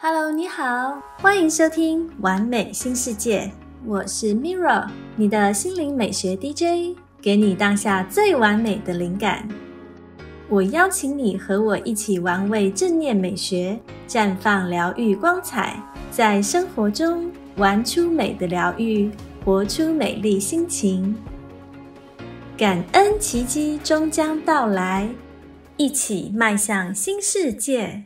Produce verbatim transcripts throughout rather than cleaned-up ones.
Hello， 你好，欢迎收听完美新世界，我是 Mirror， 你的心灵美学 D J， 给你当下最完美的灵感。我邀请你和我一起玩味正念美学，绽放疗愈光彩，在生活中玩出美的疗愈，活出美丽心情。感恩奇迹终将到来，一起迈向新世界。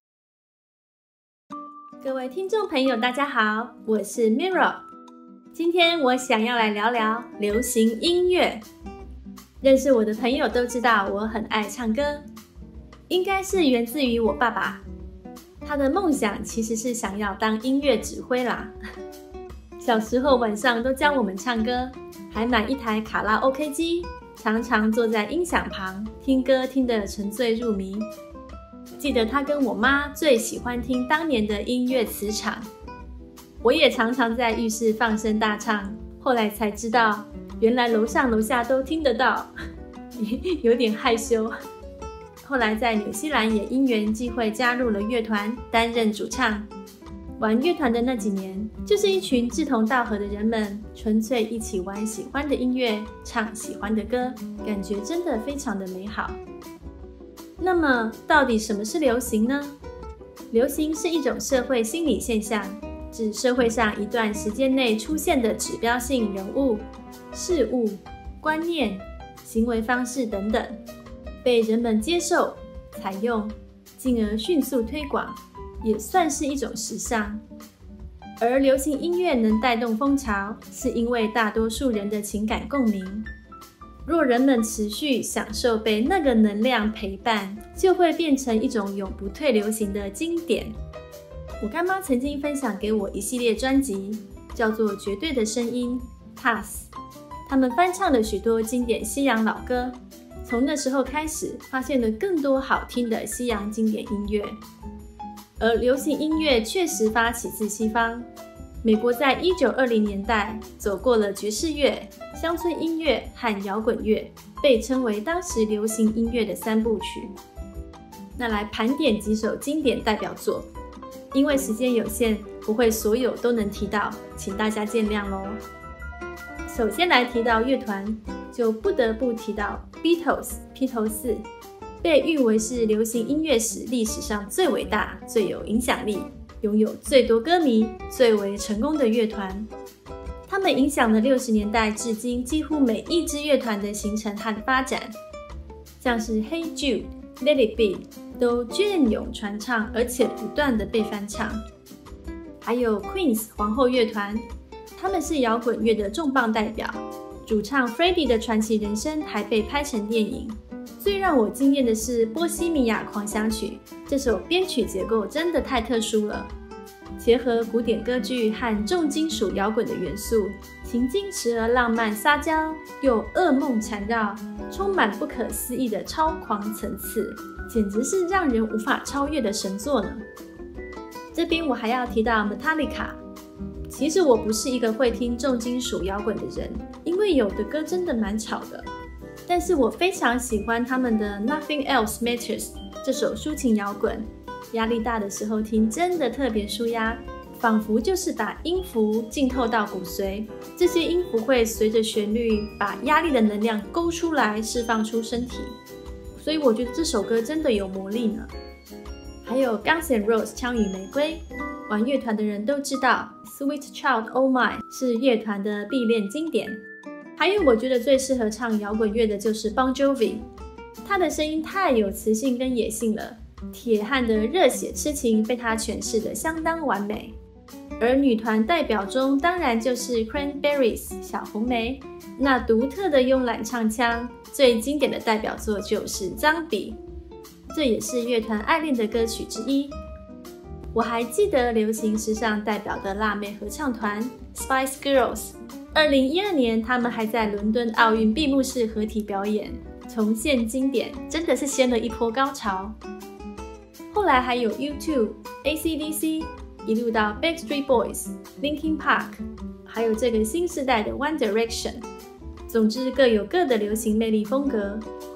各位听众朋友大家好，我是 Mirror。 今天我想要来聊聊流行音乐。认识我的朋友都知道我很爱唱歌，应该是源自于我爸爸，他的梦想其实是想要当音乐指挥啦。小时候晚上都教我们唱歌，还买一台卡拉 OK 机，常常坐在音响旁听歌，听得沉醉入迷。记得他跟我妈最喜欢听当年的音乐磁场，我也常常在浴室放声大唱，后来才知道原来楼上楼下都听得到，有点害羞。后来在纽西兰也因缘际会加入了乐团，担任主唱。玩乐团的那几年，就是一群志同道合的人们，纯粹一起玩喜欢的音乐，唱喜欢的歌，感觉真的非常的美好。那么到底什么是流行呢？流行是一种社会心理现象，指社会上一段时间内出现的指标性人物、事物、观念、行为方式等等，被人们接受、采用，进而迅速推广，也算是一种时尚。而流行音乐能带动风潮，是因为大多数人的情感共鸣。若人们持续享受被那个能量陪伴，就会变成一种永不退流行的经典。我干妈曾经分享给我一系列专辑，叫做《绝对的声音》 T A S， 他们翻唱了许多经典西洋老歌，从那时候开始发现了更多好听的西洋经典音乐。而流行音乐确实发起自西方，美国在一九二零年代走过了爵士乐、乡村音乐和摇滚乐，被称为当时流行音乐的三部曲。那来盘点几首经典代表作，因为时间有限，不会所有都能提到，请大家见谅咯。首先来提到乐团，就不得不提到 Beatles 披头士，被誉为是流行音乐史历史上最伟大、最有影响力，拥有最多歌迷、最为成功的乐团。他们影响了六十年代至今几乎每一支乐团的形成和发展，像是 Hey Jude、Let It Be 都隽永传唱，而且不断的被翻唱。还有 Queen 皇后乐团，他们是摇滚乐的重磅代表，主唱 Freddie 的传奇人生还被拍成电影。最让我惊艳的是《波西米亚狂想曲》，这首编曲结构真的太特殊了，结合古典歌剧和重金属摇滚的元素，情境时而浪漫撒娇，又噩梦缠绕，充满不可思议的超狂层次，简直是让人无法超越的神作呢。这边我还要提到 Metallica。 其实我不是一个会听重金属摇滚的人，因为有的歌真的蛮吵的，但是我非常喜欢他们的 Nothing Else Matters 这首抒情摇滚，压力大的时候听真的特别舒压，仿佛就是把音符浸透到骨髓，这些音符会随着旋律把压力的能量勾出来，释放出身体，所以我觉得这首歌真的有魔力呢。还有 Guns N' Roses 枪与玫瑰，玩乐团的人都知道 Sweet Child O' Mine 是乐团的必练经典。还有我觉得最适合唱摇滚乐的就是 Bon Jovi， 他的声音太有磁性跟野性了，铁汉的热血痴情被他诠释得相当完美。而女团代表中当然就是 Cranberries 小红莓，那独特的慵懒唱腔，最经典的代表作就是《Zombie》，这也是乐团爱恋的歌曲之一。我还记得流行时尚代表的辣妹合唱团 Spice Girls，二零一二年，他们还在伦敦奥运闭幕式合体表演，重现经典，真的是掀了一波高潮。后来还有 U 二、A C D C， 一路到 Backstreet Boys、Linkin Park， 还有这个新世代的 One Direction。总之各有各的流行魅力风格。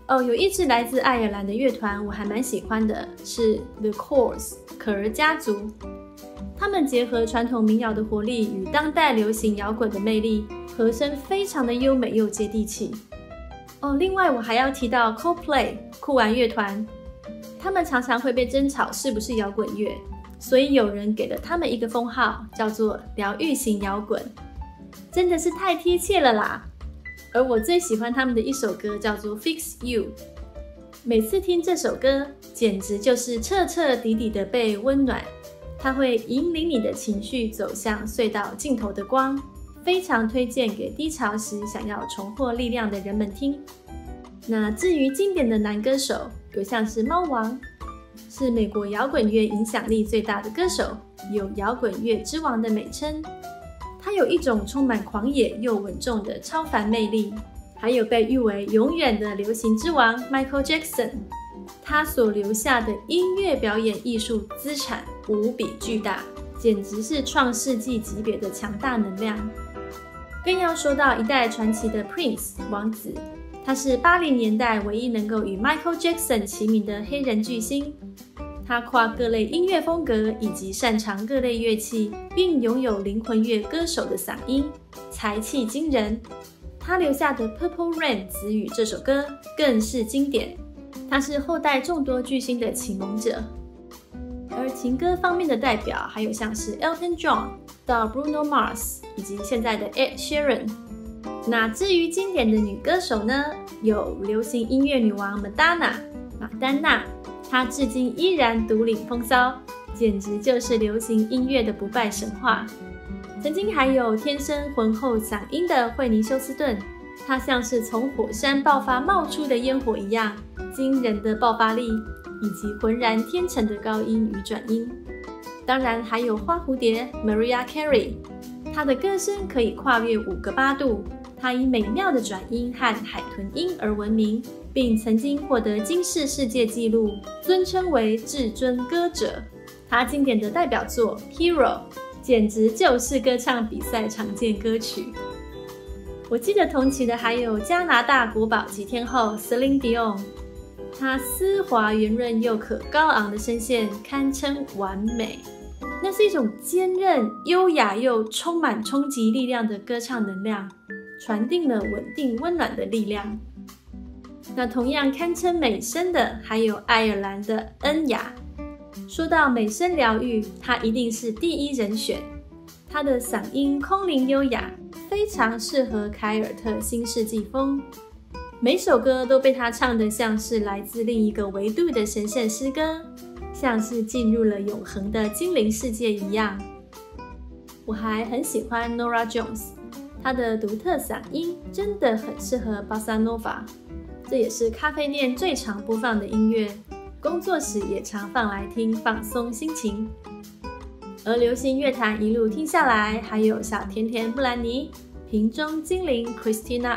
哦，有一支来自爱尔兰的乐团我还蛮喜欢的，是 The Corrs 可儿家族。他们结合传统民谣的活力与当代流行摇滚的魅力，和声非常的优美又接地气。哦，另外我还要提到 Coldplay 酷玩乐团，他们常常会被争吵是不是摇滚乐，所以有人给了他们一个封号，叫做疗愈型摇滚，真的是太贴切了啦。而我最喜欢他们的一首歌叫做 Fix You， 每次听这首歌简直就是彻彻底底的被温暖，它会引领你的情绪走向隧道尽头的光，非常推荐给低潮时想要重获力量的人们听。那至于经典的男歌手，有像是猫王，是美国摇滚乐影响力最大的歌手，有摇滚乐之王的美称。他有一种充满狂野又稳重的超凡魅力，还有被誉为永远的流行之王 Michael Jackson， 他所留下的音乐表演艺术资产无比巨大，简直是创世纪级别的强大能量。更要说到一代传奇的 Prince 王子，他是八零年代唯一能够与 Michael Jackson 齐名的黑人巨星。他跨各类音乐风格以及擅长各类乐器，并拥有灵魂乐歌手的嗓音，才气惊人。他留下的 Purple Rain 子语这首歌更是经典，他是后代众多巨星的启蒙者。而情歌方面的代表还有像是 Elton John 到 Bruno Mars 以及现在的 Ed Sheeran。那至于经典的女歌手呢，有流行音乐女王 Madonna 马丹娜，她至今依然独领风骚，简直就是流行音乐的不败神话。曾经还有天生浑厚嗓音的惠妮休斯顿，她像是从火山爆发冒出的烟火一样，惊人的爆发力以及浑然天成的高音与转音。当然还有花蝴蝶 Mariah Carey， 她的歌声可以跨越五个八度，她以美妙的转音和海豚音而闻名，并曾经获得金氏世界纪录，尊称为至尊歌者。她经典的代表作 Hero 简直就是歌唱比赛常见歌曲。我记得同期的还有加拿大国宝级天后 Celine Dion， 她丝滑圆润又可高昂的声线堪称完美，那是一种坚韧、优雅又充满冲击力量的歌唱能量，传递了稳定温暖的力量。那同样堪称美声的还有爱尔兰的恩雅。说到美声疗愈，她一定是第一人选。她的嗓音空灵优雅，非常适合凯尔特新世纪风，每首歌都被她唱得像是来自另一个维度的神圣诗歌，像是进入了永恒的精灵世界一样。我还很喜欢 Norah Jones， 她的独特嗓音真的很适合 Bossa Nova， 这也是咖啡店最常播放的音乐，工作时也常放来听，放松心情。而流行乐坛一路听下来，还有小甜甜布兰妮、瓶中精灵 Christina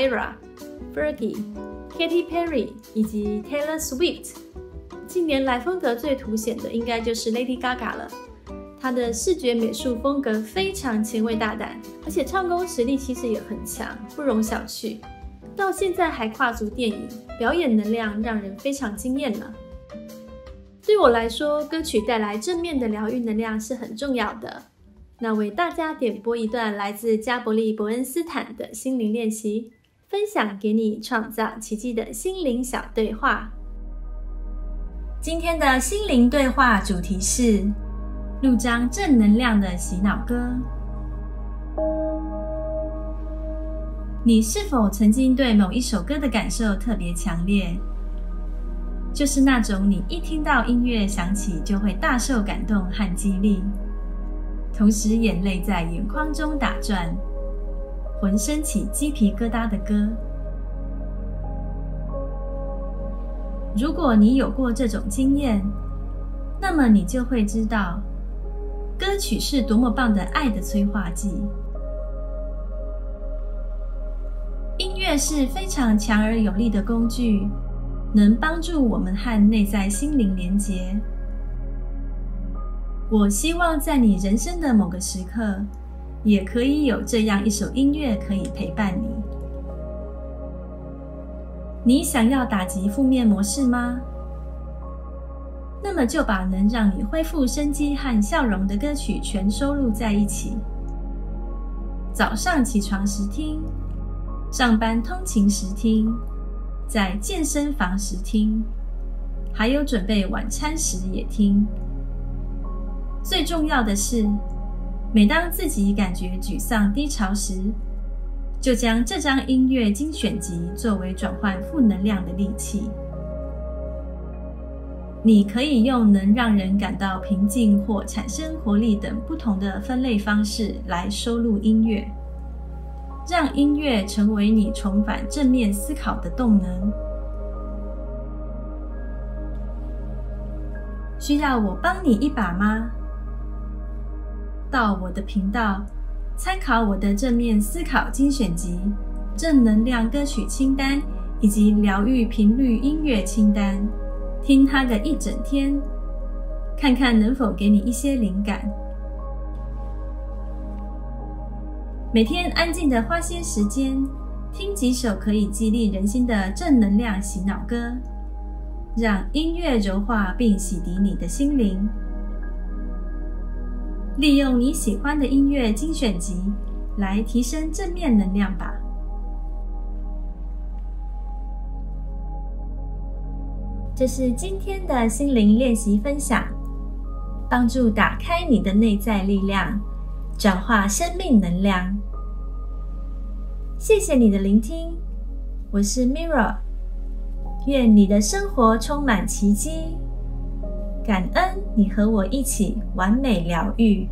Aguilera、Fergie、Katy Perry 以及 Taylor Swift。近年来风格最凸显的应该就是 Lady Gaga 了，她的视觉美术风格非常前卫大胆，而且唱功实力其实也很强，不容小觑。到现在还跨足电影，表演能量让人非常惊艳呢。对我来说，歌曲带来正面的疗愈能量是很重要的。那为大家点播一段来自加伯利·伯恩斯坦的心灵练习，分享给你创造奇迹的心灵小对话。今天的心灵对话主题是录张正能量的洗脑歌。你是否曾经对某一首歌的感受特别强烈？就是那种你一听到音乐响起就会大受感动和激励，同时眼泪在眼眶中打转，浑身起鸡皮疙瘩的歌。如果你有过这种经验，那么你就会知道，歌曲是多么棒的爱的催化剂。音乐是非常强而有力的工具，能帮助我们和内在心灵连结。我希望在你人生的某个时刻，也可以有这样一首音乐可以陪伴你。 你想要打击负面模式吗？那么就把能让你恢复生机和笑容的歌曲全收录在一起。早上起床时听，上班通勤时听，在健身房时听，还有准备晚餐时也听。最重要的是，每当自己感觉沮丧低潮时，就将这张音乐精选集作为转换负能量的利器。你可以用能让人感到平静或产生活力等不同的分类方式来收录音乐，让音乐成为你重返正面思考的动能。需要我帮你一把吗？到我的频道参考我的正面思考精选集、正能量歌曲清单以及疗愈频率音乐清单，听它个一整天，看看能否给你一些灵感。每天安静的花些时间，听几首可以激励人心的正能量洗脑歌，让音乐柔化并洗涤你的心灵。利用你喜欢的音乐精选集来提升正面能量吧。这是今天的心灵练习分享，帮助打开你的内在力量，转化生命能量。谢谢你的聆听，我是 Mirror， 愿你的生活充满奇迹。感恩你和我一起完美疗愈。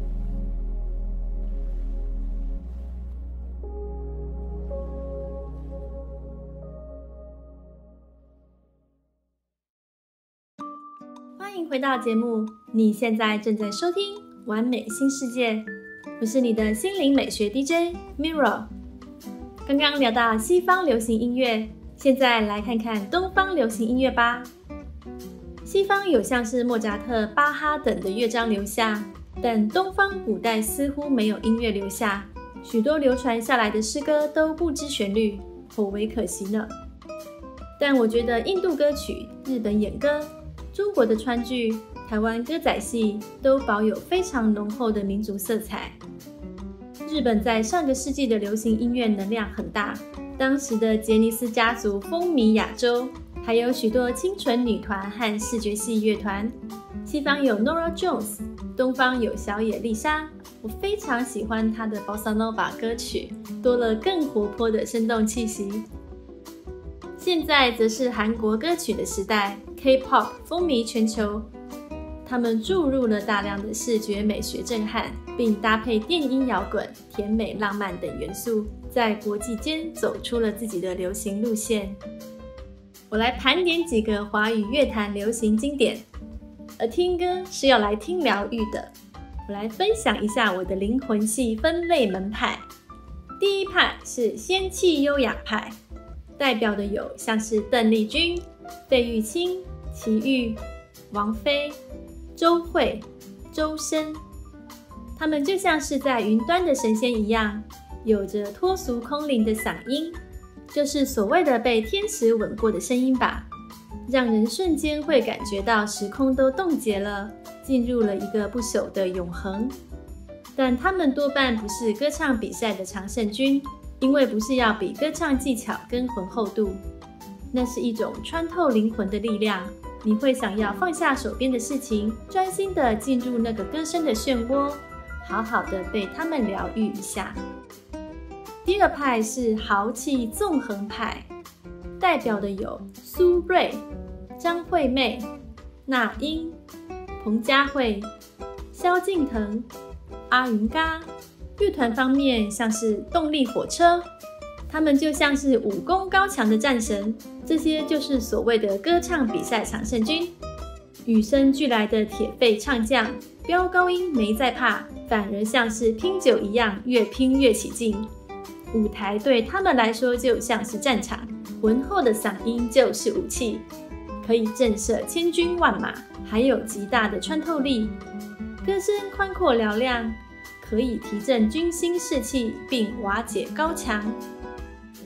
欢迎回到节目，你现在正在收听《完美新世界》，我是你的心灵美学 D J Mirror。刚刚聊到西方流行音乐，现在来看看东方流行音乐吧。西方有像是莫扎特、巴哈等的乐章留下，但东方古代似乎没有音乐留下，许多流传下来的诗歌都不知旋律，颇为可惜呢。但我觉得印度歌曲、日本演歌、中国的川剧、台湾歌仔戏都保有非常浓厚的民族色彩。日本在上个世纪的流行音乐能量很大，当时的杰尼斯家族风靡亚洲，还有许多清纯女团和视觉系乐团。西方有 Nora Jones， 东方有小野丽莎。我非常喜欢她的 Bossa Nova 歌曲，多了更活泼的生动气息。现在则是韩国歌曲的时代， K-pop 风靡全球，他们注入了大量的视觉美学震撼，并搭配电音摇滚、甜美浪漫等元素，在国际间走出了自己的流行路线。我来盘点几个华语乐坛流行经典，而听歌是要来听疗愈的。我来分享一下我的灵魂系分类门派。第一派是仙气优雅派，代表的有像是邓丽君、费玉清、齐豫、王菲、周蕙、周深，他们就像是在云端的神仙一样，有着脱俗空灵的嗓音，就是所谓的被天使吻过的声音吧，让人瞬间会感觉到时空都冻结了，进入了一个不朽的永恒。但他们多半不是歌唱比赛的常胜军，因为不是要比歌唱技巧跟浑厚度，那是一种穿透灵魂的力量，你会想要放下手边的事情，专心的进入那个歌声的漩涡，好好的被他们疗愈一下。第二派是豪气纵横派，代表的有苏芮、张惠妹、那英、彭佳慧、萧敬腾、阿云嘎。乐团方面像是动力火车，他们就像是武功高强的战神，这些就是所谓的歌唱比赛常胜军。与生俱来的铁肺唱将，飙高音没在怕，反而像是拼酒一样，越拼越起劲。舞台对他们来说就像是战场，浑厚的嗓音就是武器，可以震慑千军万马，还有极大的穿透力。歌声宽阔嘹亮，可以提振军心士气，并瓦解高墙。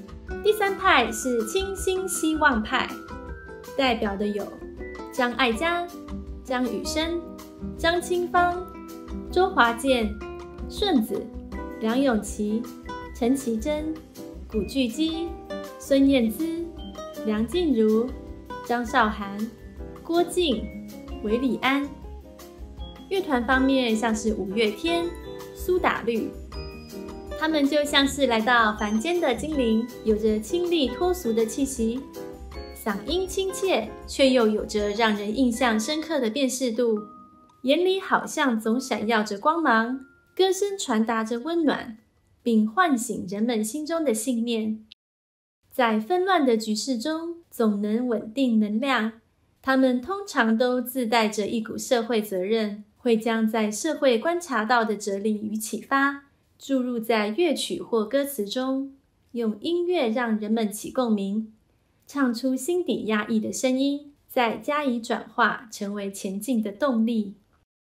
第三派是清新希望派，代表的有张艾嘉、张雨生、张清芳、周华健、顺子、梁咏琪、陈绮贞、古巨基、孙燕姿、梁静茹、张韶涵、郭静、韦礼安。乐团方面像是五月天、苏打绿，他们就像是来到凡间的精灵，有着清丽脱俗的气息，嗓音亲切，却又有着让人印象深刻的辨识度，眼里好像总闪耀着光芒，歌声传达着温暖，并唤醒人们心中的信念。在纷乱的局势中，总能稳定能量。他们通常都自带着一股社会责任，会将在社会观察到的哲理与启发注入在乐曲或歌词中，用音乐让人们起共鸣，唱出心底压抑的声音，再加以转化，成为前进的动力。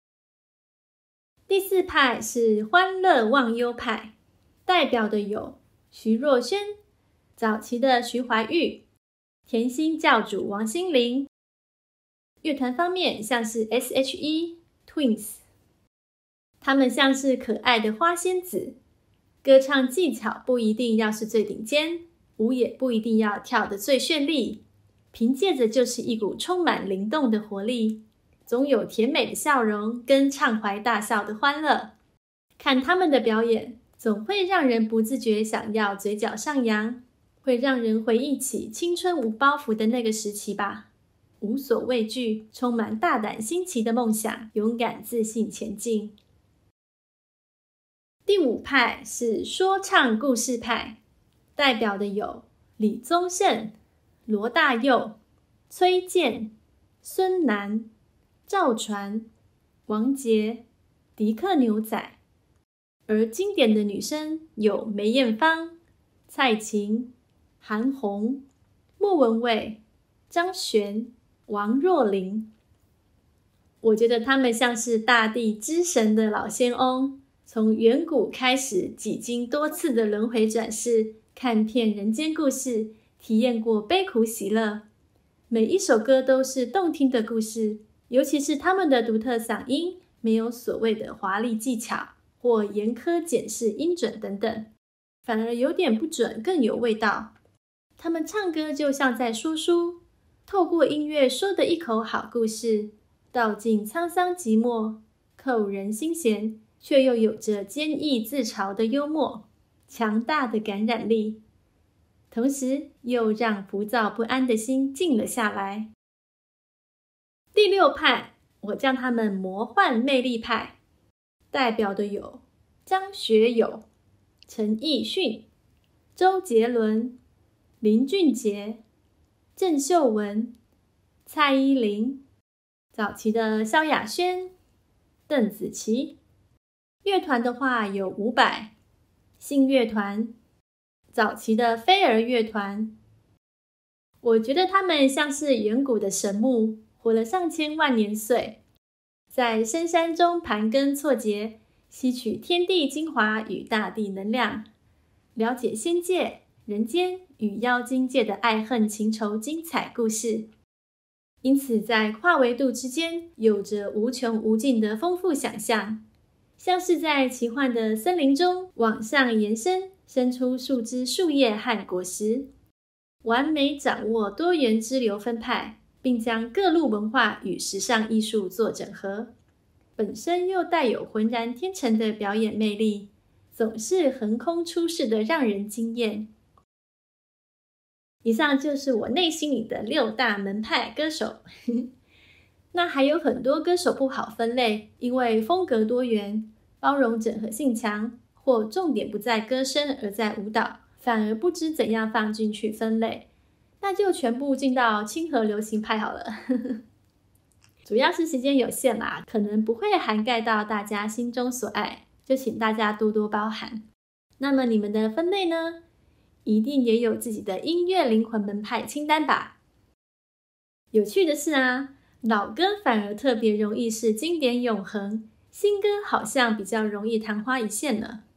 第四派是欢乐忘忧派，代表的有徐若瑄、早期的徐怀钰、甜心教主王心凌。乐团方面像是 S H E、Twins， 他们像是可爱的花仙子，歌唱技巧不一定要是最顶尖，舞也不一定要跳得最绚丽，凭借着就是一股充满灵动的活力，总有甜美的笑容跟畅怀大笑的欢乐。看他们的表演，总会让人不自觉想要嘴角上扬，会让人回忆起青春无包袱的那个时期吧。无所畏惧，充满大胆新奇的梦想，勇敢自信前进。第五派是说唱故事派，代表的有李宗盛、罗大佑、崔健、孙楠、赵传、王杰、迪克牛仔。而经典的女声有梅艳芳、蔡琴、韩红、莫文蔚、张悬、王若琳。我觉得他们像是大地之神的老仙翁，从远古开始几经多次的轮回转世，看遍人间故事，体验过悲苦喜乐。每一首歌都是动听的故事，尤其是他们的独特嗓音，没有所谓的华丽技巧或严苛检视音准等等，反而有点不准更有味道。他们唱歌就像在说书，透过音乐说的一口好故事，道尽沧桑寂寞，扣人心弦，却又有着坚毅自嘲的幽默，强大的感染力，同时又让浮躁不安的心静了下来。第六派，我叫他们魔幻魅力派，代表的有张学友、陈奕迅、周杰伦、林俊杰、郑秀文、蔡依林，早期的萧亚轩、邓紫棋。乐团的话有伍佰、信乐团，早期的飞儿乐团。我觉得他们像是远古的神木，活了上千万年岁，在深山中盘根错节，吸取天地精华与大地能量，了解仙界、人间与妖精界的爱恨情仇精彩故事。因此在跨维度之间有着无穷无尽的丰富想象，像是在奇幻的森林中往上延伸，生出树枝、树叶和果实，完美掌握多元支流分派，并将各路文化与时尚艺术做整合，本身又带有浑然天成的表演魅力，总是横空出世的让人惊艳。以上就是我内心里的六大门派歌手那还有很多歌手不好分类，因为风格多元，包容整合性强，或重点不在歌声而在舞蹈，反而不知怎样放进去分类，那就全部进到清河流行派好了主要是时间有限啦，可能不会涵盖到大家心中所爱，就请大家多多包涵。那么你们的分类呢？一定也有自己的音乐灵魂门派清单吧？有趣的是啊，老歌反而特别容易是经典永恒，新歌好像比较容易昙花一现呢。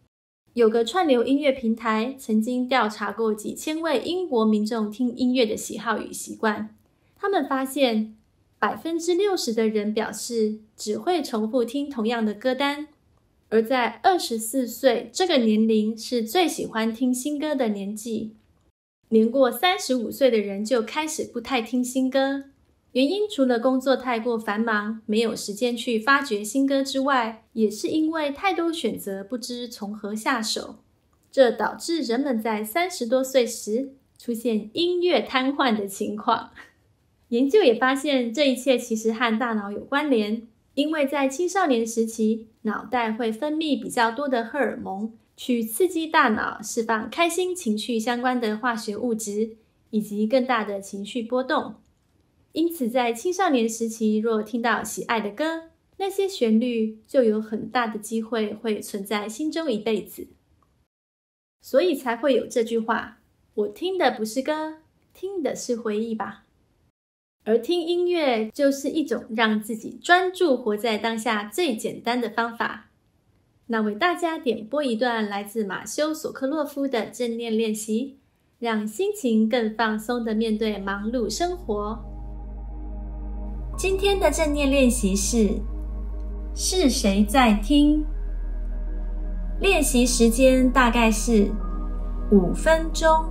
有个串流音乐平台曾经调查过几千位英国民众听音乐的喜好与习惯，他们发现 百分之六十 的人表示只会重复听同样的歌单，而在二十四岁这个年龄是最喜欢听新歌的年纪。年过三十五岁的人就开始不太听新歌，原因除了工作太过繁忙，没有时间去发掘新歌之外，也是因为太多选择不知从何下手。这导致人们在三十多岁时出现音乐瘫痪的情况。研究也发现，这一切其实和大脑有关联，因为在青少年时期，脑袋会分泌比较多的荷尔蒙，去刺激大脑释放开心情绪相关的化学物质，以及更大的情绪波动。因此，在青少年时期，若听到喜爱的歌，那些旋律就有很大的机会会存在心中一辈子。所以才会有这句话：我听的不是歌，听的是回忆吧。而听音乐就是一种让自己专注活在当下最简单的方法。那为大家点播一段来自马修·索克洛夫的正念练习，让心情更放松地面对忙碌生活。今天的正念练习是：是谁在听？练习时间大概是五分钟。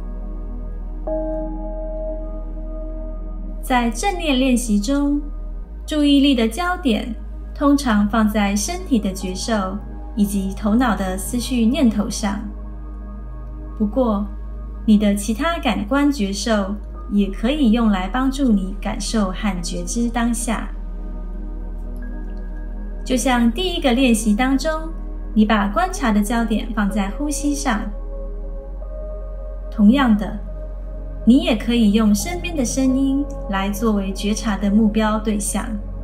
在正念练习中，注意力的焦点通常放在身体的觉受以及头脑的思绪念头上。不过，你的其他感官觉受也可以用来帮助你感受和觉知当下。就像第一个练习当中，你把观察的焦点放在呼吸上。同样的，你也可以用身边的声音来作为觉察的目标对象。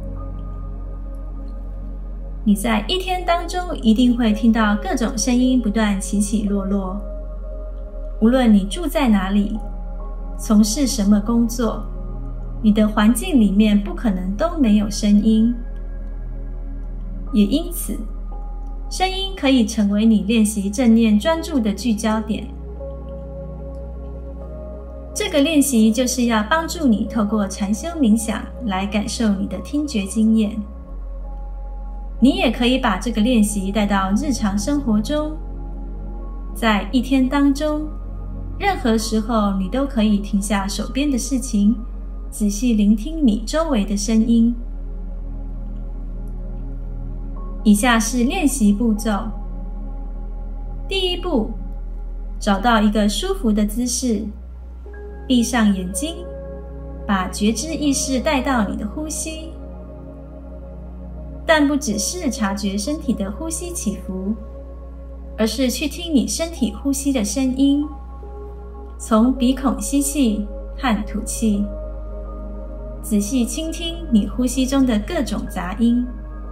你在一天当中一定会听到各种声音不断起起落落。无论你住在哪里，从事什么工作，你的环境里面不可能都没有声音。也因此，声音可以成为你练习正念专注的聚焦点。这个练习就是要帮助你透过禅修冥想来感受你的听觉经验。你也可以把这个练习带到日常生活中，在一天当中，任何时候你都可以停下手边的事情，仔细聆听你周围的声音。以下是练习步骤。第一步，找到一个舒服的姿势，闭上眼睛，把觉知意识带到你的呼吸。但不只是察觉身体的呼吸起伏，而是去听你身体呼吸的声音，从鼻孔吸气和吐气，仔细倾听你呼吸中的各种杂音。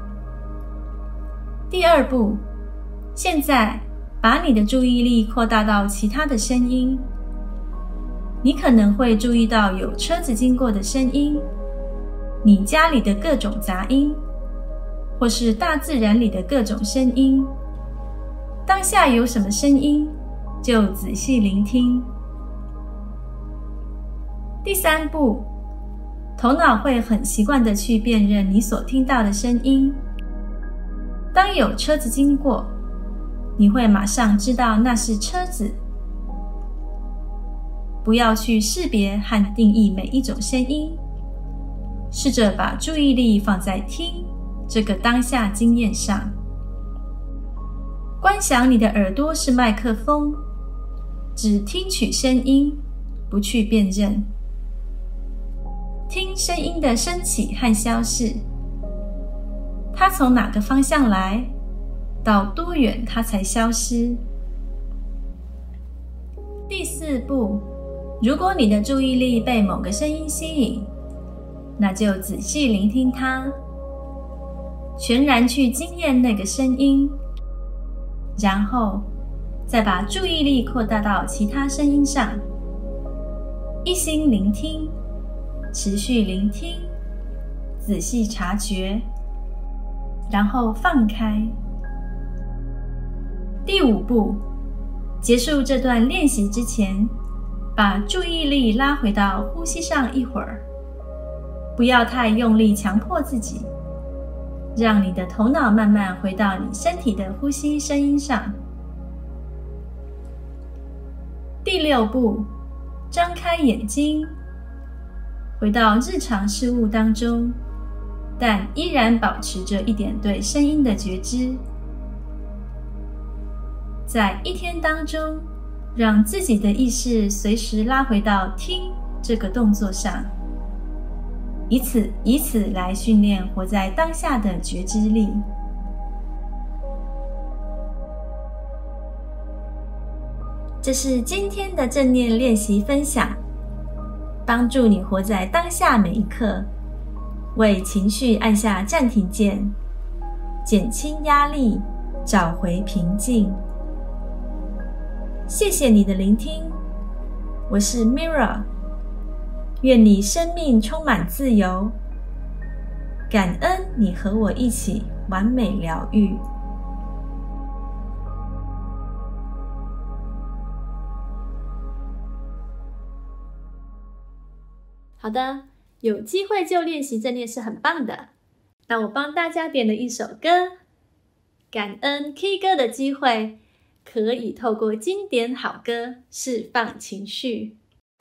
第二步，现在把你的注意力扩大到其他的声音。你可能会注意到有车子经过的声音，你家里的各种杂音，或是大自然里的各种声音。当下有什么声音，就仔细聆听。第三步，头脑会很习惯地去辨认你所听到的声音。当有车子经过，你会马上知道那是车子。不要去识别和定义每一种声音，试着把注意力放在听这个当下经验上。观想你的耳朵是麦克风，只听取声音，不去辨认。听声音的升起和消逝，它从哪个方向来，到多远它才消失。第四步，如果你的注意力被某个声音吸引，那就仔细聆听它，全然去经验那个声音，然后再把注意力扩大到其他声音上，一心聆听，持续聆听，仔细察觉，然后放开。第五步， 结束这段练习之前，把注意力拉回到呼吸上一会儿，不要太用力强迫自己，让你的头脑慢慢回到你身体的呼吸声音上。第六步，张开眼睛，回到日常事物当中，但依然保持着一点对声音的觉知。在一天当中，让自己的意识随时拉回到听这个动作上，以此以此来训练活在当下的觉知力。这是今天的正念练习分享，帮助你活在当下每一刻，为情绪按下暂停键，减轻压力，找回平静。谢谢你的聆听，我是 Mira， 愿你生命充满自由，感恩你和我一起完美疗愈。好的，有机会就练习正念是很棒的。那我帮大家点了一首歌，感恩 K 歌的机会，可以透过经典好歌释放情绪。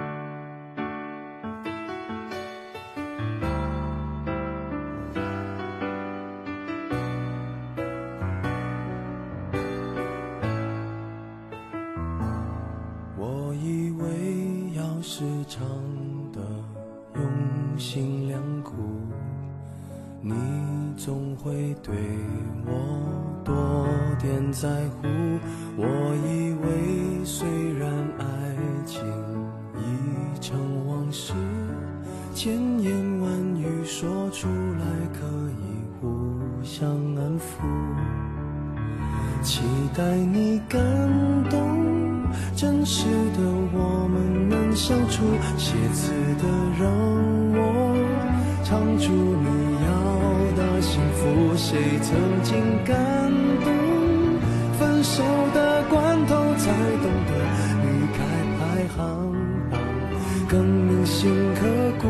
我以为要时常的用心良苦，你总会对我多点在乎。我以为虽然爱情已成往事，千言万语说出来可以互相安抚，期待你感动，真实的我们能相处，写词的让我唱出你要的幸福。谁曾经感动，分手的关头才懂得离开排行榜更铭心刻骨。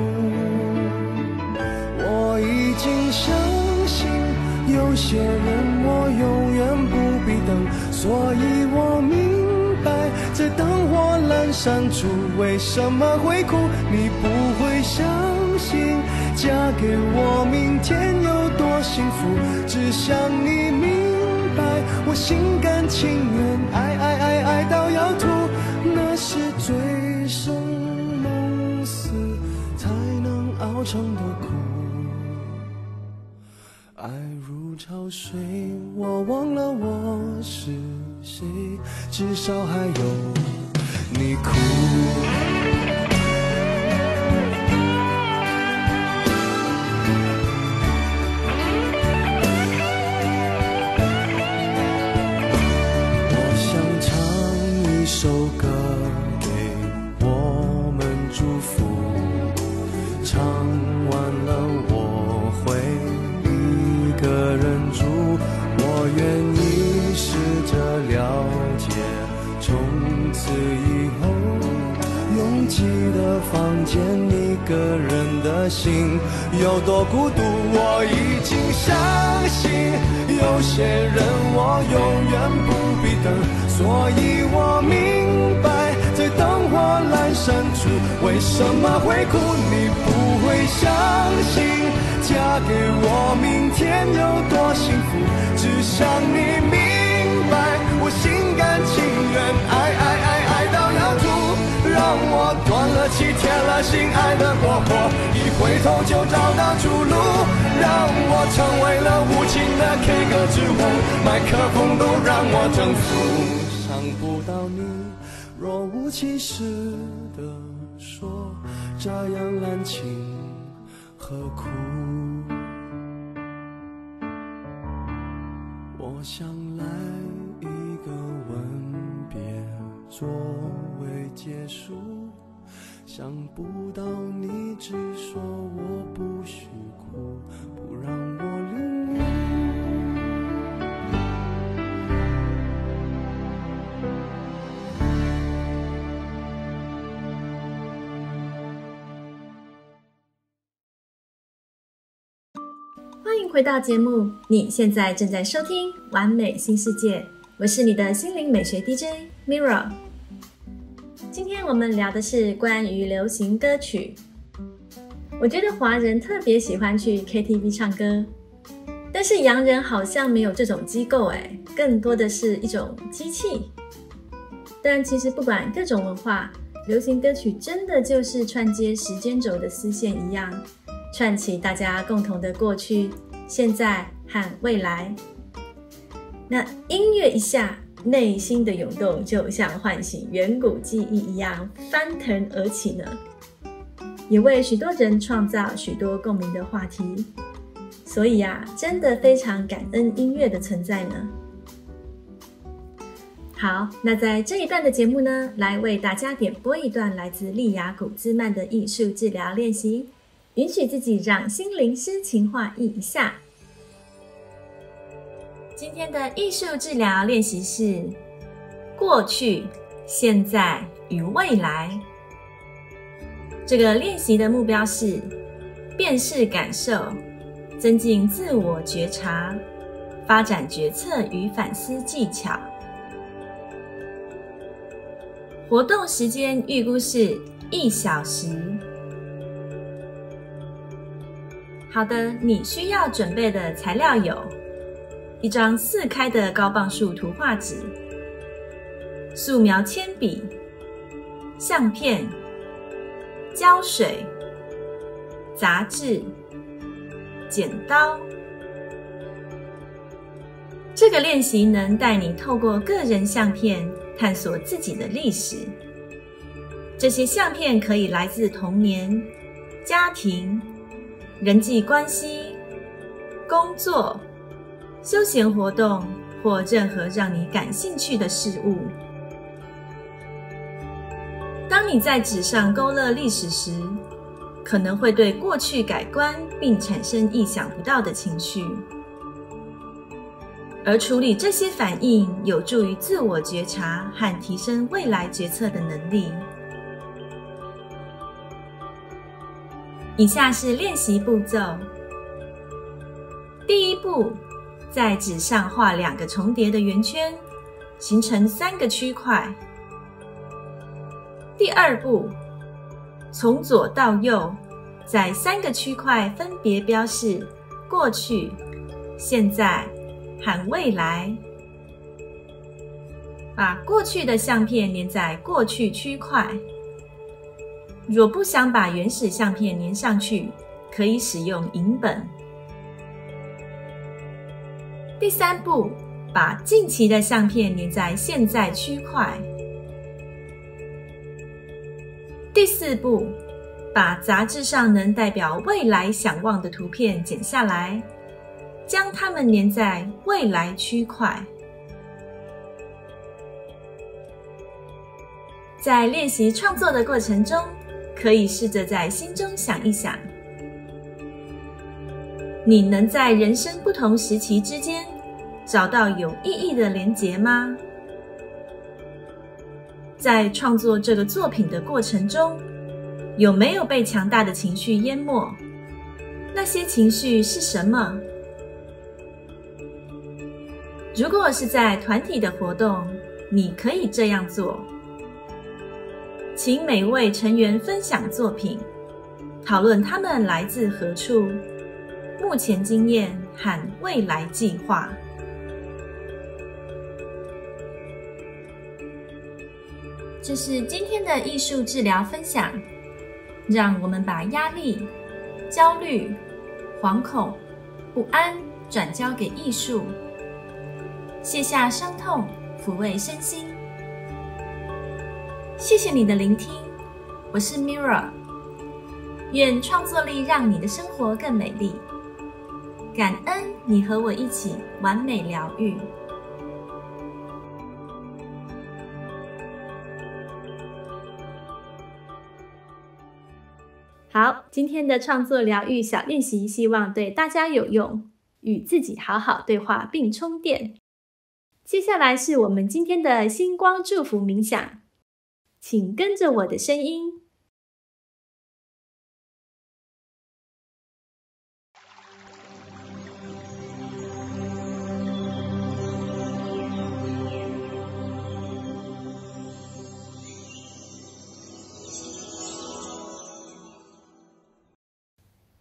我已经相信有些人我永远不必等，所以我明白在灯火阑珊处为什么会哭。你不会相信嫁给我明天有多幸福，只想你明白我心甘情愿爱爱爱爱到要吐，那是醉生梦死才能熬成的苦。爱如潮水，我忘了我是谁，至少还有你哭。我想唱一首歌给我们祝福，唱完了我会一个人住。我愿意试着了解，从此以后拥挤的房间一个人的心有多孤独。我已经相信有些人我永远不必等，所以我明白在灯火阑珊处为什么会哭。你不会相信嫁给我明天有多幸福，只想你明白我心甘情愿爱爱爱爱到要吐，让我断了气铁了心爱的过火，一回头就找到出路，让我成为了无情的 K 歌之王，麦克风都让我征服。伤不到你，若无其事地说，这样滥情何苦？我想来一个吻别作为结束，想不到你只说我不许哭，不让我领悟。 回到节目，你现在正在收听《完美新世界》，我是你的心灵美学 D J Mirror。今天我们聊的是关于流行歌曲。我觉得华人特别喜欢去 K T V 唱歌，但是洋人好像没有这种机构诶，更多的是一种机器。但其实不管各种文化，流行歌曲真的就是串接时间轴的丝线一样，串起大家共同的过去、现在和未来。那音乐一下，内心的涌动就像唤醒远古记忆一样翻腾而起呢，也为许多人创造许多共鸣的话题。所以啊，真的非常感恩音乐的存在呢。好，那在这一段的节目呢，来为大家点播一段来自利雅古兹曼的艺术治疗练习，允许自己让心灵诗情画意一下。今天的艺术治疗练习是过去、现在与未来。这个练习的目标是辨识感受，增进自我觉察，发展决策与反思技巧。活动时间预估是一小时。好的，你需要准备的材料有一张四开的高磅数图画纸、素描铅笔、相片、胶水、杂志、剪刀。这个练习能带你透过个人相片探索自己的历史。这些相片可以来自童年、家庭、人际关系、工作、休闲活动或任何让你感兴趣的事物。当你在纸上勾勒历史时，可能会对过去改观并产生意想不到的情绪。而处理这些反应有助于自我觉察和提升未来决策的能力。以下是练习步骤。第一步，在纸上画两个重叠的圆圈，形成三个区块。第二步，从左到右，在三个区块分别标示过去、现在和未来。把过去的相片粘在过去区块。若不想把原始相片粘上去，可以使用影本。第三步，把近期的相片粘在现在区块。第四步，把杂志上能代表未来想望的图片剪下来，将它们粘在未来区块。在练习创作的过程中，可以试着在心中想一想，你能在人生不同时期之间找到有意义的连结吗？在创作这个作品的过程中，有没有被强大的情绪淹没？那些情绪是什么？如果是在团体的活动，你可以这样做。请每位成员分享作品，讨论他们来自何处、目前经验和未来计划。这是今天的艺术治疗分享，让我们把压力、焦虑、惶恐、不安转交给艺术，卸下伤痛，抚慰身心。谢谢你的聆听，我是 Mirror， 愿创作力让你的生活更美丽。感恩你和我一起完美疗愈。好，今天的创作疗愈小练习，希望对大家有用，与自己好好对话并充电。接下来是我们今天的星光祝福冥想，请跟着我的声音。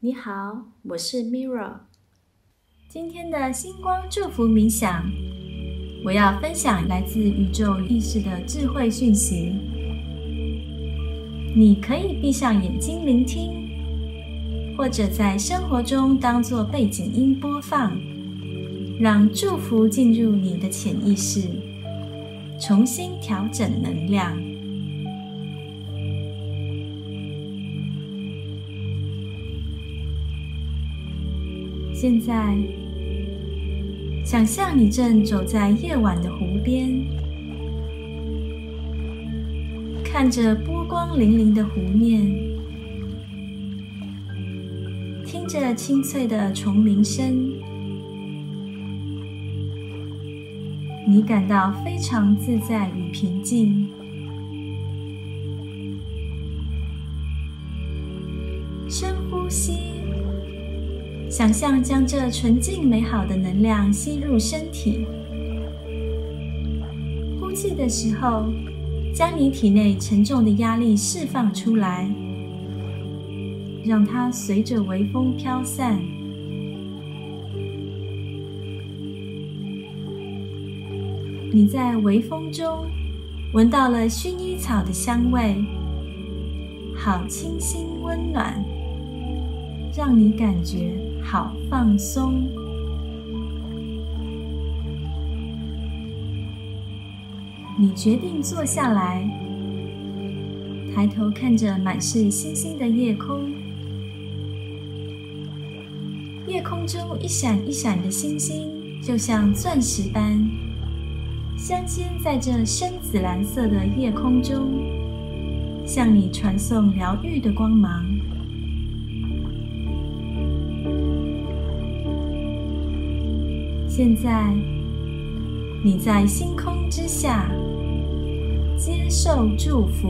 你好，我是 Mirror。今天的星光祝福冥想，我要分享来自宇宙意识的智慧讯息。你可以闭上眼睛聆听，或者在生活中当作背景音播放，让祝福进入你的潜意识，重新调整能量。现在，想象你正走在夜晚的湖边，看着波光粼粼的湖面，听着清脆的虫鸣声，你感到非常自在与平静。深呼吸，想象将这纯净美好的能量吸入身体。呼气的时候，将你体内沉重的压力释放出来，让它随着微风飘散。你在微风中闻到了薰衣草的香味，好清新温暖，让你感觉好放松。你决定坐下来，抬头看着满是星星的夜空。夜空中一闪一闪的星星，就像钻石般镶嵌在这深紫蓝色的夜空中，向你传送疗愈的光芒。现在，你在星空之下接受祝福。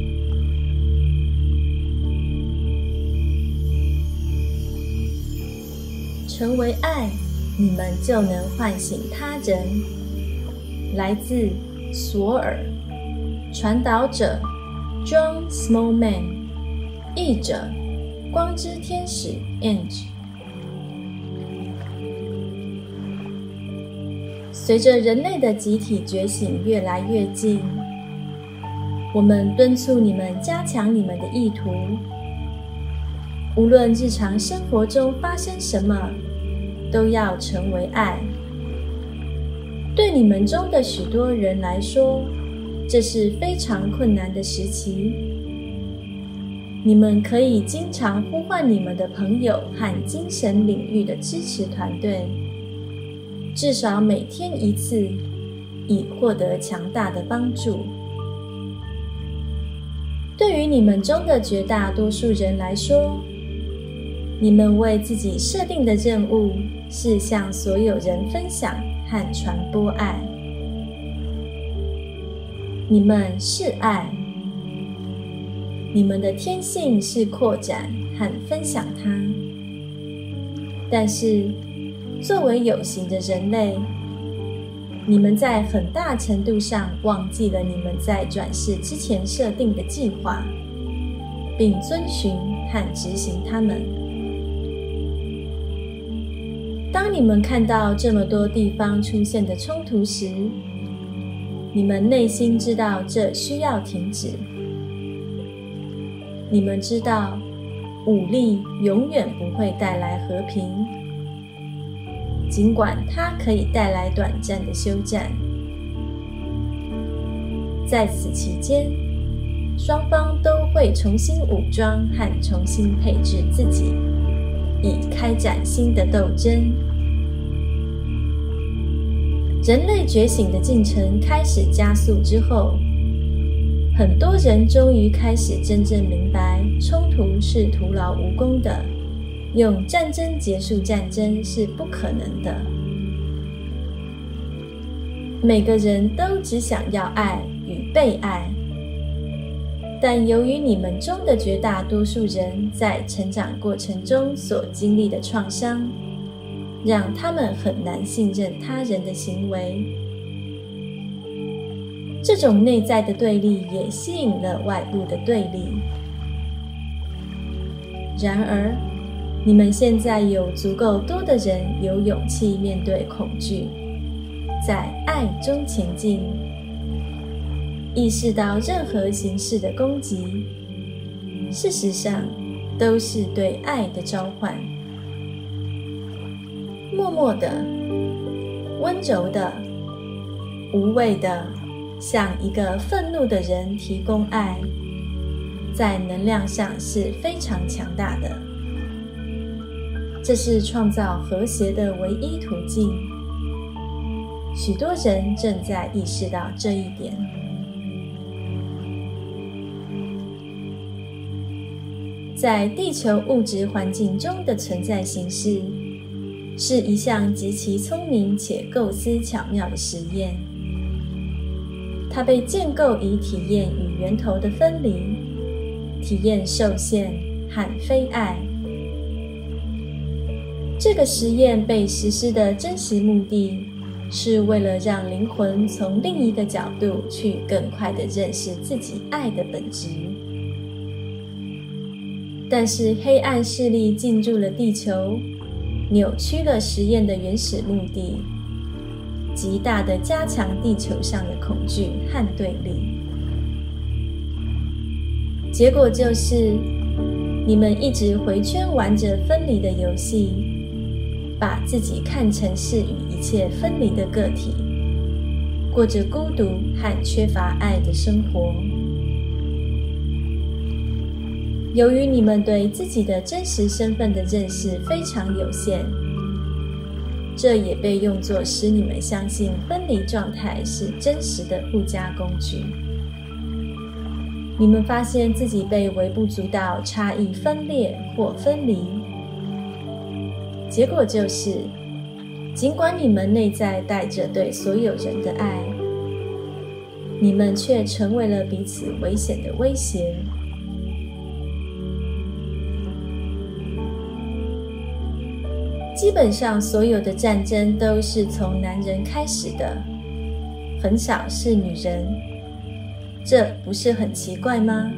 成为爱，你们就能唤醒他人。来自索尔，传导者 John Smallman， 译者光之天使 Ange。随着人类的集体觉醒越来越近，我们敦促你们加强你们的意图。无论日常生活中发生什么，都要成为爱。对你们中的许多人来说，这是非常困难的时期。你们可以经常呼唤你们的朋友和精神领域的支持团队，至少每天一次，以获得强大的帮助。对于你们中的绝大多数人来说，你们为自己设定的任务是向所有人分享和传播爱。你们是爱，你们的天性是扩展和分享它。但是，作为有形的人类，你们在很大程度上忘记了你们在转世之前设定的计划，并遵循和执行它们。当你们看到这么多地方出现的冲突时，你们内心知道这需要停止。你们知道，武力永远不会带来和平，尽管它可以带来短暂的休战。在此期间，双方都会重新武装和重新配置自己，以开展新的斗争。人类觉醒的进程开始加速之后，很多人终于开始真正明白，冲突是徒劳无功的，用战争结束战争是不可能的。每个人都只想要爱与被爱，但由于你们中的绝大多数人在成长过程中所经历的创伤，让他们很难信任他人的行为。这种内在的对立也吸引了外部的对立。然而， 你们现在有足够多的人有勇气面对恐惧，在爱中前进，意识到任何形式的攻击，事实上都是对爱的召唤。默默的、温柔的、无畏的，向一个愤怒的人提供爱，在能量上是非常强大的。这是创造和谐的唯一途径。许多人正在意识到这一点。在地球物质环境中的存在形式，是一项极其聪明且构思巧妙的实验。它被建构以体验与源头的分离，体验受限和非爱。这个实验被实施的真实目的，是为了让灵魂从另一个角度去更快地认识自己爱的本质。但是黑暗势力进入了地球，扭曲了实验的原始目的，极大地加强地球上的恐惧和对立。结果就是，你们一直回圈玩着分离的游戏，把自己看成是与一切分离的个体，过着孤独和缺乏爱的生活。由于你们对自己的真实身份的认识非常有限，这也被用作使你们相信分离状态是真实的附加工具。你们发现自己被微不足道差异分裂或分离，结果就是，尽管你们内在带着对所有人的爱，你们却成为了彼此危险的威胁。基本上所有的战争都是从男人开始的，很少是女人，这不是很奇怪吗？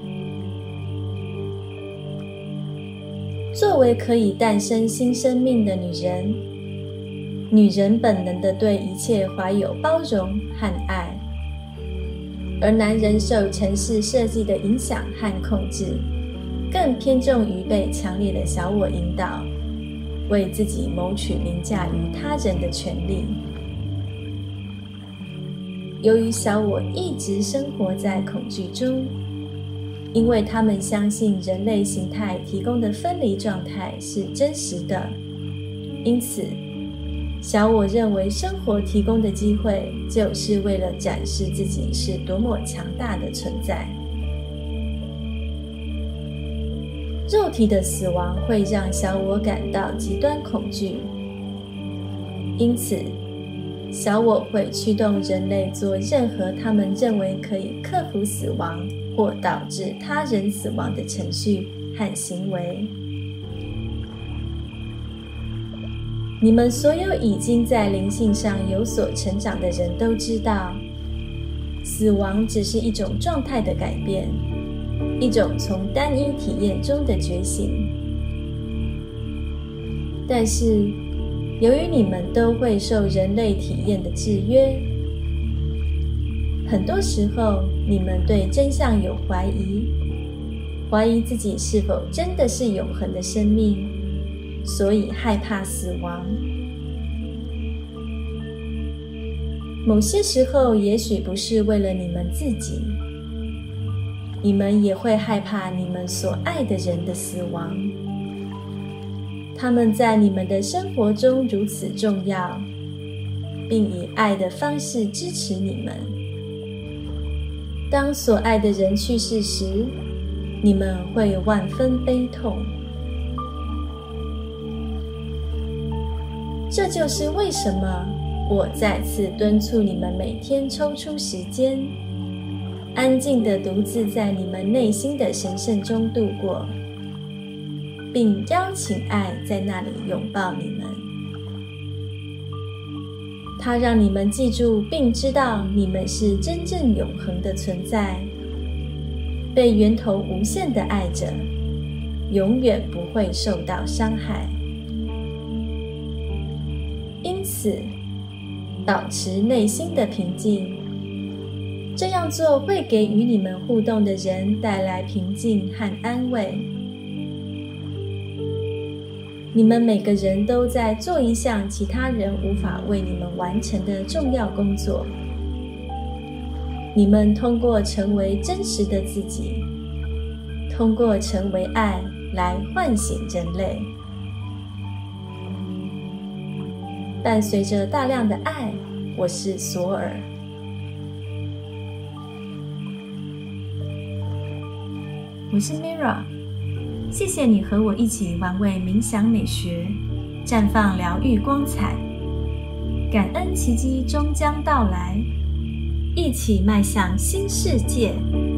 作为可以诞生新生命的女人，女人本能地对一切怀有包容和爱，而男人受程式设计的影响和控制，更偏重于被强烈的小我引导，为自己谋取凌驾于他人的权利。由于小我一直生活在恐惧中，因为他们相信人类形态提供的分离状态是真实的，因此小我认为生活提供的机会就是为了展示自己是多么强大的存在。肉体的死亡会让小我感到极端恐惧，因此小我会驱动人类做任何他们认为可以克服死亡或导致他人死亡的程序和行为。你们所有已经在灵性上有所成长的人都知道，死亡只是一种状态的改变，一种从单一体验中的觉醒。但是由于你们都会受人类体验的制约，很多时候你们对真相有怀疑，怀疑自己是否真的是永恒的生命，所以害怕死亡。某些时候也许不是为了你们自己，你们也会害怕你们所爱的人的死亡。他们在你们的生活中如此重要，并以爱的方式支持你们。当所爱的人去世时，你们会万分悲痛。这就是为什么我再次敦促你们每天抽出时间，安静地独自在你们内心的神圣中度过，并邀请爱在那里拥抱你们。它让你们记住并知道你们是真正永恒的存在，被源头无限地爱着， 永远不会受到伤害。因此，保持内心的平静，这样做会给与你们互动的人带来平静和安慰。你们每个人都在做一项其他人无法为你们完成的重要工作。你们通过成为真实的自己，通过成为爱来唤醒人类。伴随着大量的爱，我是索尔。我是 Mira， 谢谢你和我一起玩味冥想美学，绽放疗愈光彩。感恩奇迹终将到来，一起迈向新世界。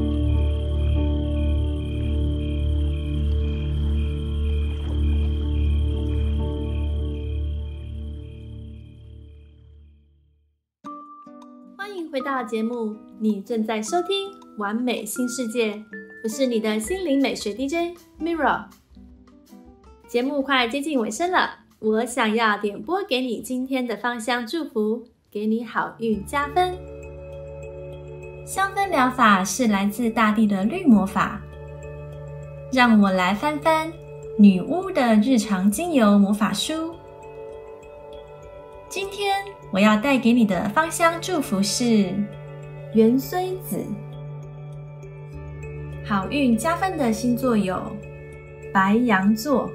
欢迎回到节目，你正在收听完美新世界，我是你的心灵美学 D J Mira。 节目快接近尾声了，我想要点播给你今天的芳香祝福，给你好运加分。香氛疗法是来自大地的绿魔法，让我来翻翻女巫的日常精油魔法书。今天我要带给你的芳香祝福是芫荽子。好运加分的星座有白羊座。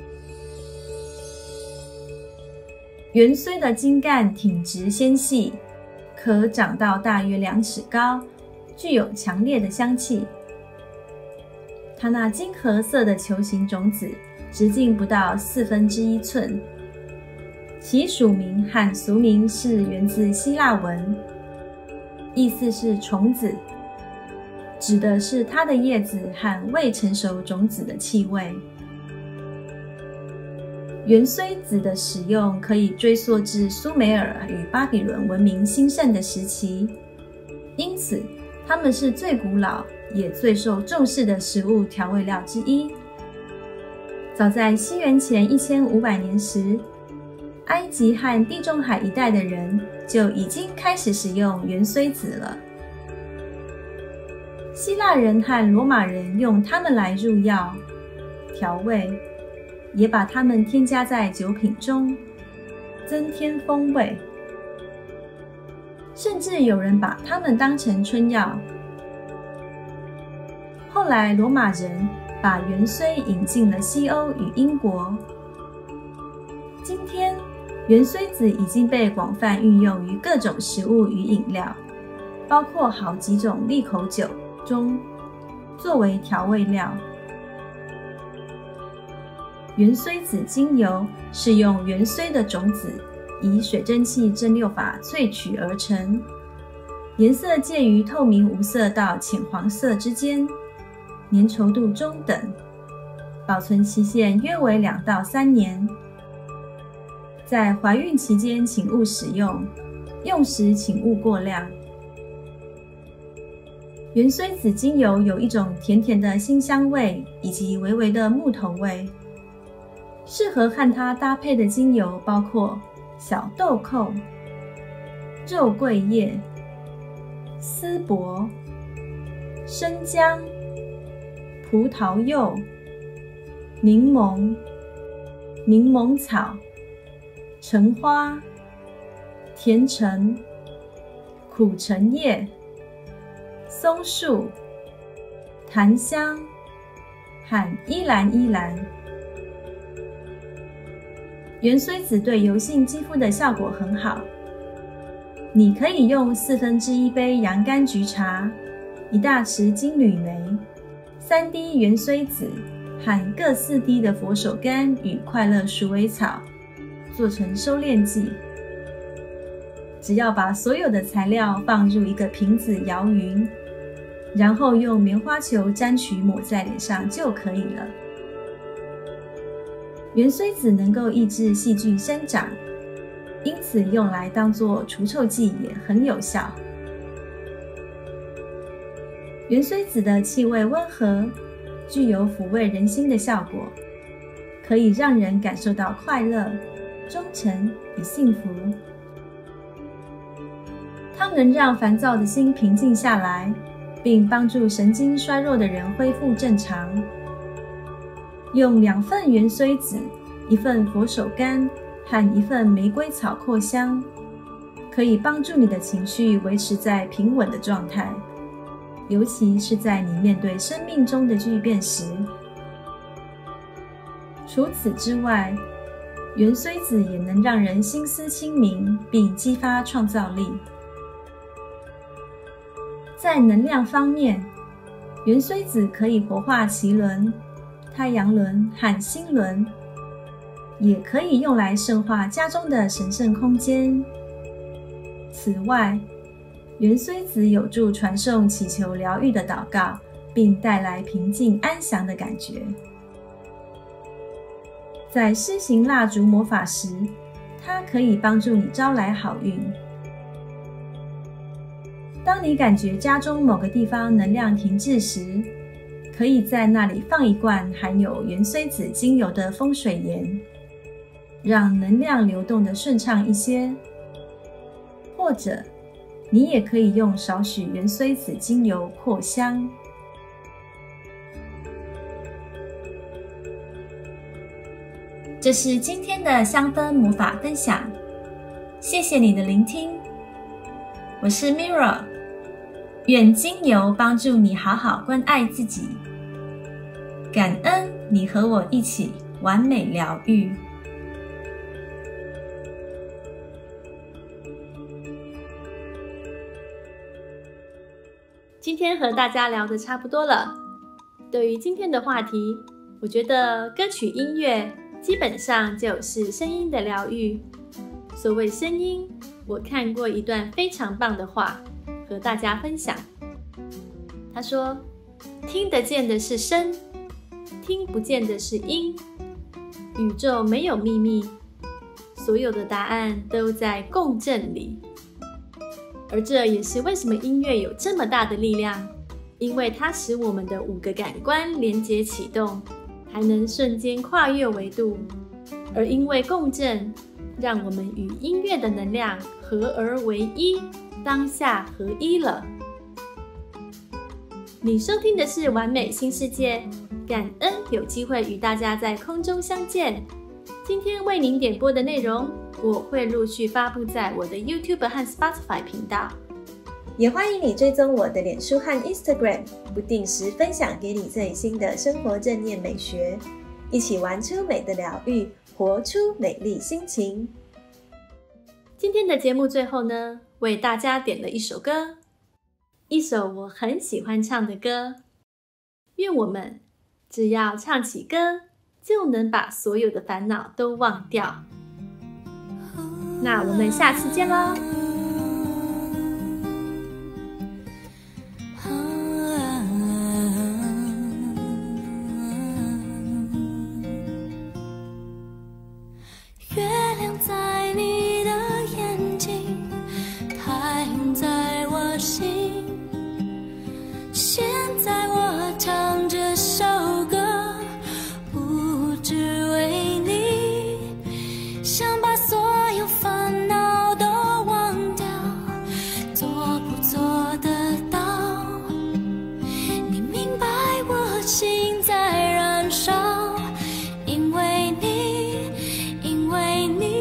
芫荽的茎干挺直纤细，可长到大约两尺高，具有强烈的香气。它那金褐色的球形种子直径不到四分之一寸，其属名和俗名是源自希腊文，意思是虫子，指的是它的叶子和未成熟种子的气味。芫荽子的使用可以追溯至苏美尔与巴比伦文明兴盛的时期，因此它们是最古老也最受重视的食物调味料之一。早在西元前一千五百年时，埃及和地中海一带的人就已经开始使用芫荽子了。希腊人和罗马人用它们来入药、调味，也把它们添加在酒品中，增添风味。甚至有人把它们当成春药。后来罗马人把芫荽引进了西欧与英国。今天芫荽子已经被广泛运用于各种食物与饮料，包括好几种利口酒中，作为调味料。芫荽子精油是用芫荽的种子以水蒸气蒸馏法萃取而成，颜色介于透明无色到浅黄色之间，粘稠度中等，保存期限约为两到三年。在怀孕期间请勿使用，用时请勿过量。芫荽子精油有一种甜甜的辛香味以及微微的木头味，适合和它搭配的精油包括小豆蔻、肉桂叶、丝柏、生姜、葡萄柚、柠檬、柠檬草、橙花、甜橙、苦橙叶、松树、檀香和依兰依兰。芫荽子对油性肌肤的效果很好，你可以用四分之一杯洋甘菊茶、一大匙金缕梅、三滴芫荽子和各四滴的佛手柑与快乐鼠尾草做成收敛剂。只要把所有的材料放入一个瓶子摇匀，然后用棉花球沾取抹在脸上就可以了。芫荽子能够抑制细菌生长，因此用来当作除臭剂也很有效。芫荽子的气味温和， 具有抚慰人心的效果，可以让人感受到快乐、忠诚与幸福。它能让烦躁的心平静下来，并帮助神经衰弱的人恢复正常。用两份芫荽子、一份佛手柑和一份玫瑰草扩香，可以帮助你的情绪维持在平稳的状态，尤其是在你面对生命中的巨变时。除此之外，芫荽子也能让人心思清明，并激发创造力。在能量方面，芫荽子可以活化脐轮、太阳轮和心轮，也可以用来圣化家中的神圣空间。此外，芫荽子有助传送祈求疗愈的祷告，并带来平静安详的感觉。在施行蜡烛魔法时，它可以帮助你招来好运。当你感觉家中某个地方能量停滞时，可以在那里放一罐含有芫荽子精油的风水盐，让能量流动得顺畅一些。或者，你也可以用少许芫荽子精油扩香。这是今天的香氛魔法分享，谢谢你的聆听。我是 Mirra， 愿精油帮助你好好关爱自己。感恩你和我一起完美疗愈。今天和大家聊得差不多了。对于今天的话题，我觉得歌曲音乐基本上就是声音的疗愈。所谓声音，我看过一段非常棒的话，和大家分享。他说，听得见的是声，听不见的是音。宇宙没有秘密，所有的答案都在共振里。而这也是为什么音乐有这么大的力量，因为它使我们的五个感官连结启动，还能瞬间跨越维度。而因为共振，让我们与音乐的能量合而为一，当下合一了。你收听的是完美新世界，感恩有机会与大家在空中相见。今天为您点播的内容，我会陆续发布在我的 YouTube 和 Spotify 频道，也欢迎你追踪我的脸书和 Instagram， 不定时分享给你最新的生活正念美学，一起玩出美的疗愈，活出美丽心情。今天的节目最后呢，为大家点了一首歌，一首我很喜欢唱的歌。愿我们只要唱起歌，就能把所有的烦恼都忘掉。那我们下次见咯。 月亮在你的眼睛，太阳在我心。现在我唱这首歌，不只为你，想把所有烦恼都忘掉，做不做得到？你明白我心在燃烧，因为你，因为你。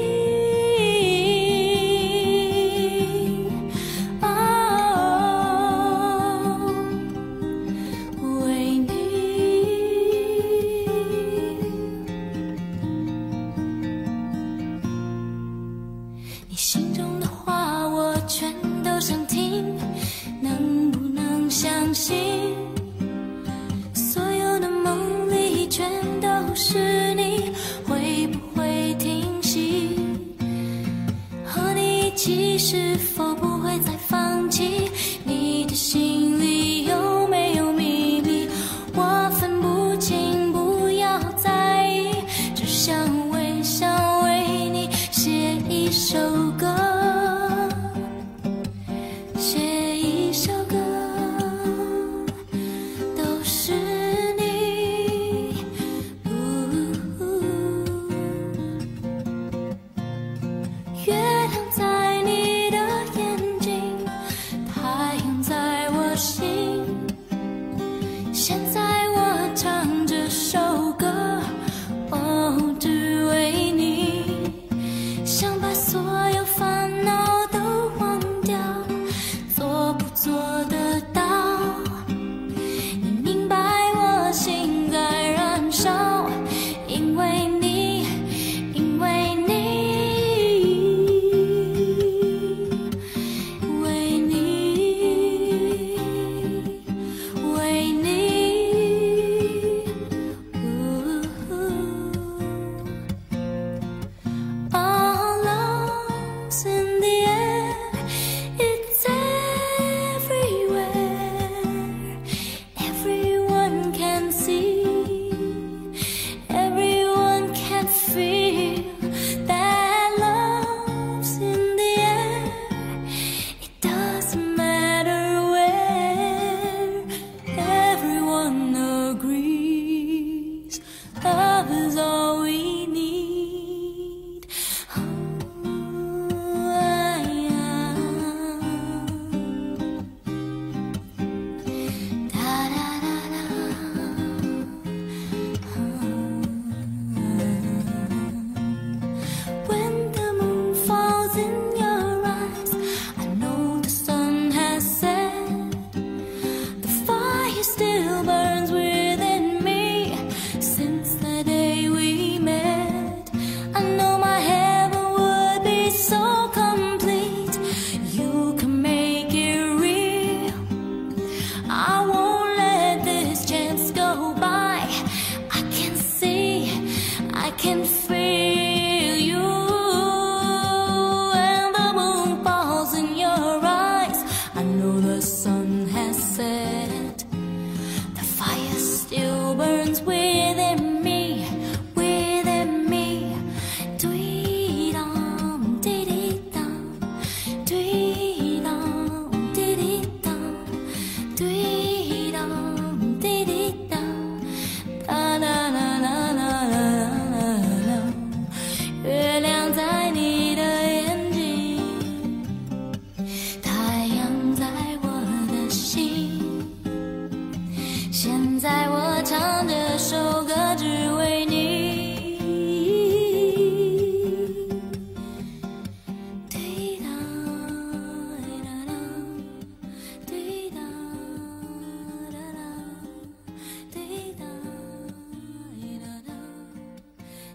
你心中的话我全都想听，能不能相信所有的梦里全都是你？会不会停息？和你一起是否不会再放弃？你的心里有没有秘密？我分不清，不要在意，只想微笑为你写一首歌，写一首歌，都是你。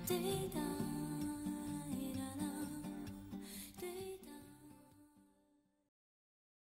滴答。